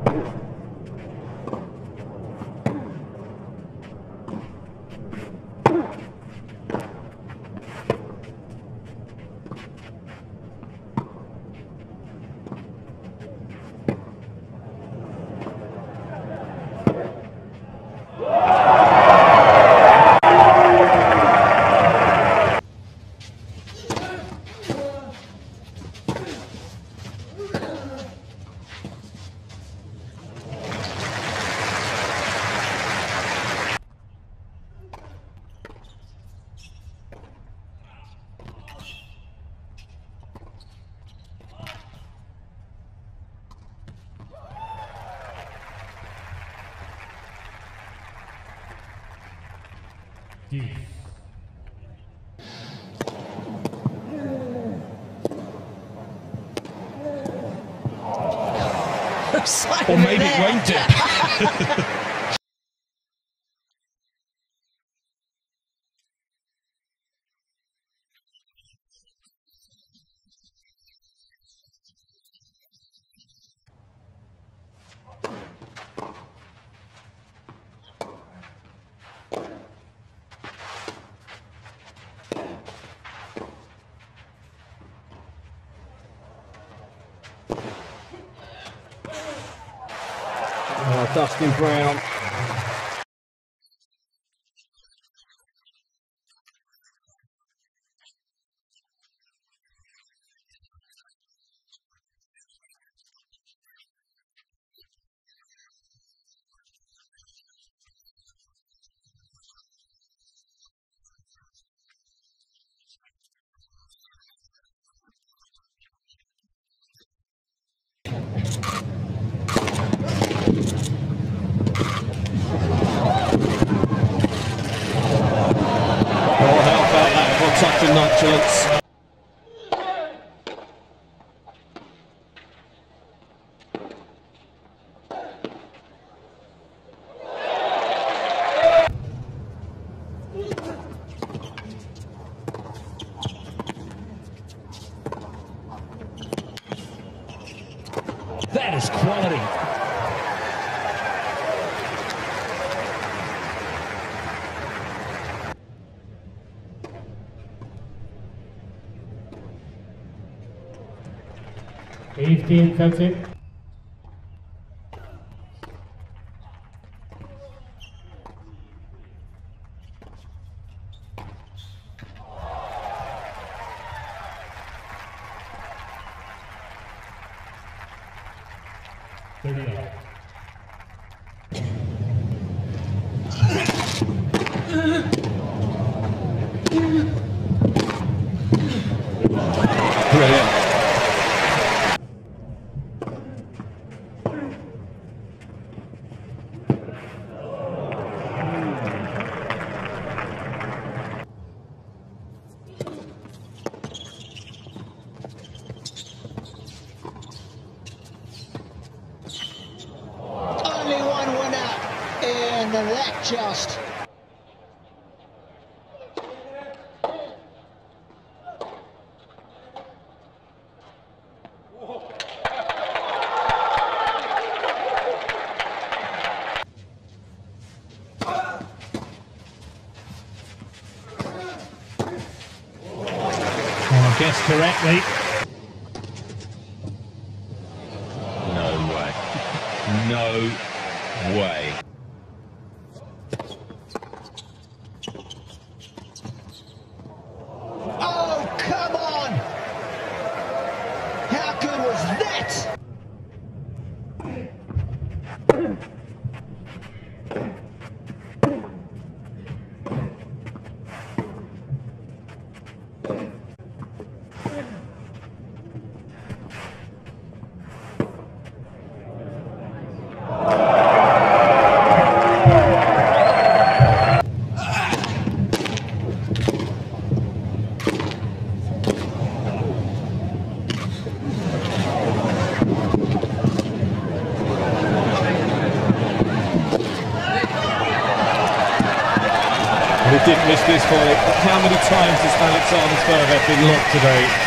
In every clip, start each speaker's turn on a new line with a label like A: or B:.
A: Or maybe it won't do.
B: Oh, Dustin Brown. Such a nonchalance.
A: That is quality.
C: Fencing.
B: Brilliant.
D: Only one winner, and that just.
C: I guess correctly.
A: No way. No way.
D: Oh, come on! How good was that?
B: He didn't miss this volley. How many times has Alexander Zverev been locked today?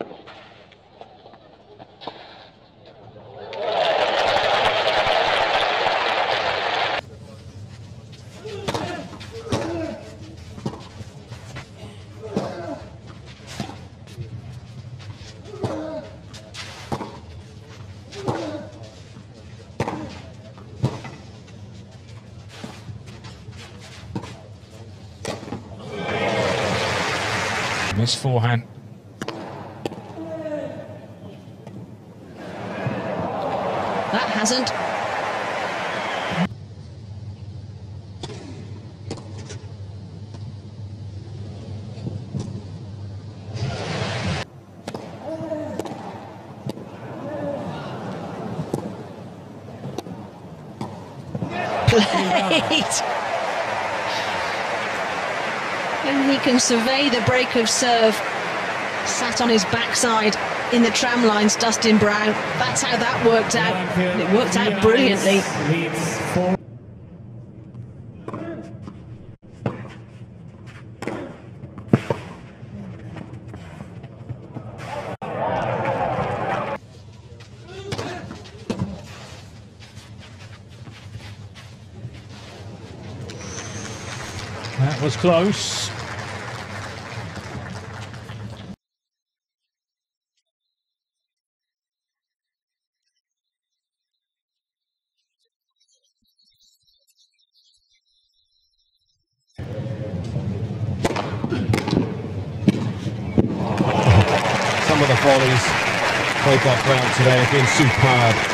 A: Miss forehand.
E: That hasn't. Played. And he can survey the break of serve. Sat on his backside in the tram lines, Dustin Brown. That's how that worked out. And it worked out brilliantly.
C: Leads 4.
A: That was close.
B: Some of the volleys played by Brown today have been superb.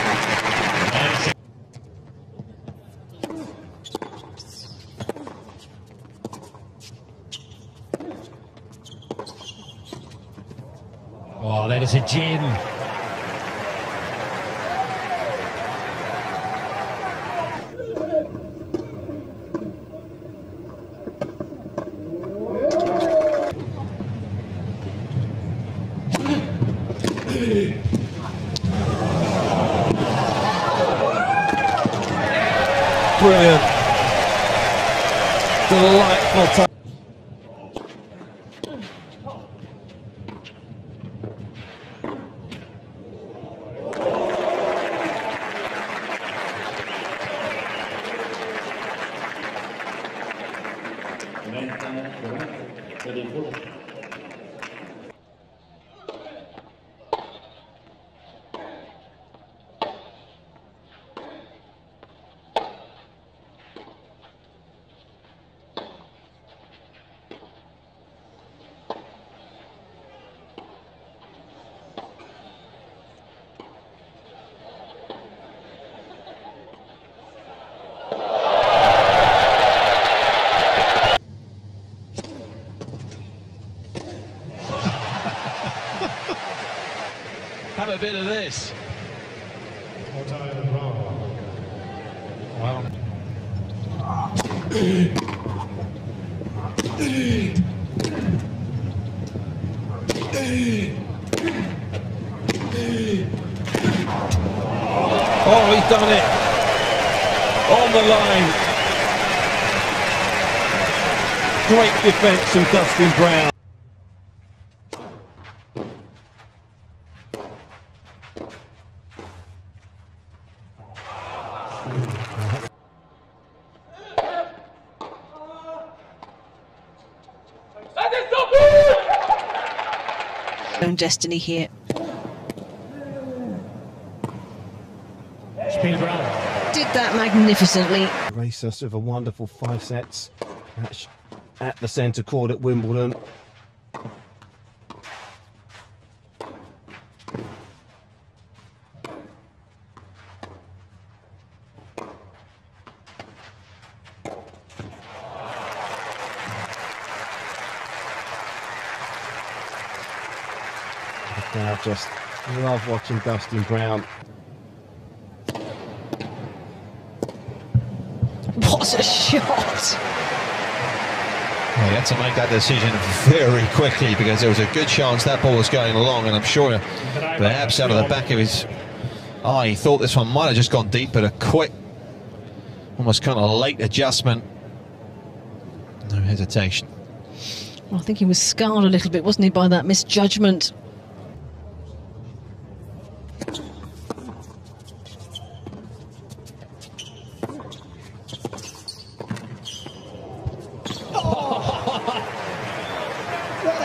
A: Oh, that is a gem.
B: Brilliant. Delightful time.
A: Have a bit of this. Well.
B: Oh, he's done it. On the line. Great defence from Dustin Brown.
E: Own destiny here.
C: Spina Brown.
E: Did that magnificently.
B: Race us with a wonderful 5 sets at the centre court at Wimbledon. I just love watching Dustin Brown.
E: What a shot!
F: Well, he had to make that decision very quickly because there was a good chance that ball was going along, and I'm sure perhaps out of the back of his eye he thought this one might have just gone deep, but a quick, almost kind of late adjustment. No hesitation.
E: Well, I think he was scarred a little bit, wasn't he, by that misjudgment.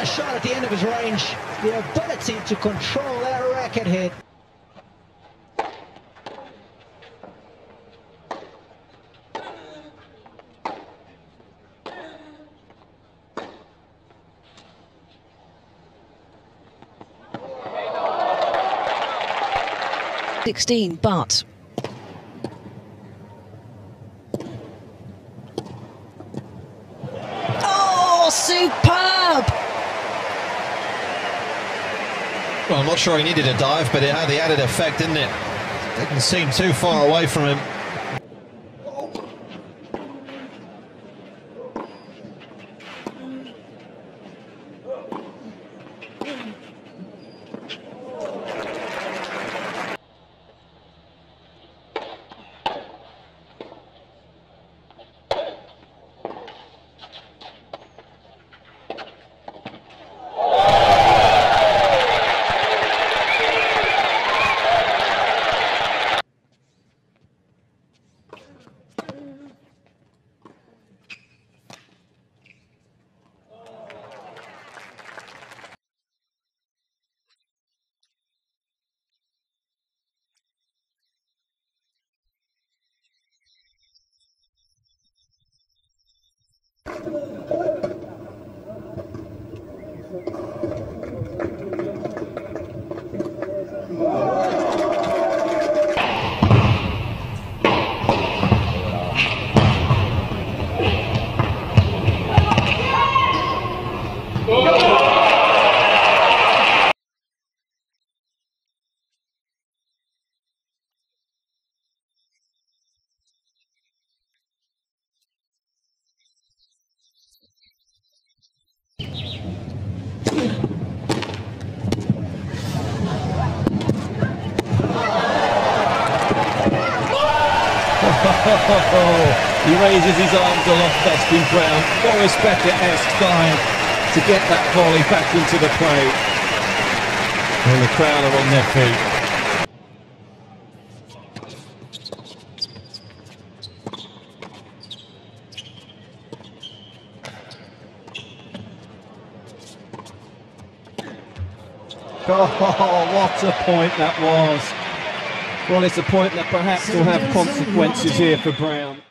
D: a shot at the end of his range. The ability to control that racket head.
E: But oh, superb!
F: Well, I'm not sure he needed a dive, but it had the added effect, didn't it? Didn't seem too far away from him.
B: He raises his arms aloft, Dustin Brown. Boris Becker-esque dive to get that volley back into the play. And the crowd are on their feet. Oh, what a point that was. Well, it's a point that perhaps will have consequences here for Brown.